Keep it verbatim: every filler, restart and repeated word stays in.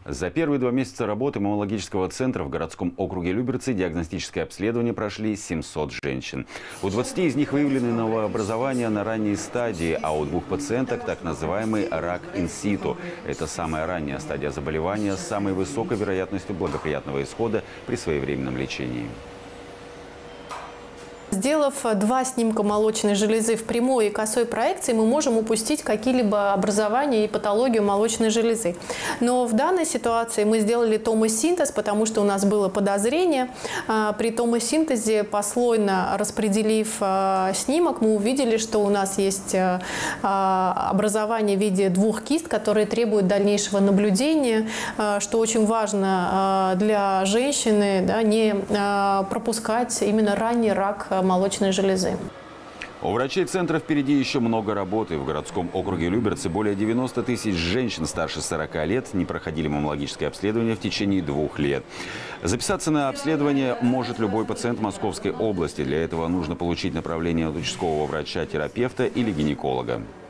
За первые два месяца работы маммологического центра в городском округе Люберцы диагностическое обследование прошли семьсот женщин. У двадцати из них выявлены новообразования на ранней стадии, а у двух пациенток так называемый рак инситу. Это самая ранняя стадия заболевания с самой высокой вероятностью благоприятного исхода при своевременном лечении. Сделав два снимка молочной железы в прямой и косой проекции, мы можем упустить какие-либо образования и патологию молочной железы. Но в данной ситуации мы сделали томосинтез, потому что у нас было подозрение. При томосинтезе, послойно распределив снимок, мы увидели, что у нас есть образование в виде двух кист, которые требуют дальнейшего наблюдения, что очень важно для женщины, да, не пропускать именно ранний рак молочной железы. У врачей центра впереди еще много работы. В городском округе Люберцы более девяноста тысяч женщин старше сорока лет не проходили маммологическое обследование в течение двух лет. Записаться на обследование может любой пациент Московской области. Для этого нужно получить направление от участкового врача-терапевта или гинеколога.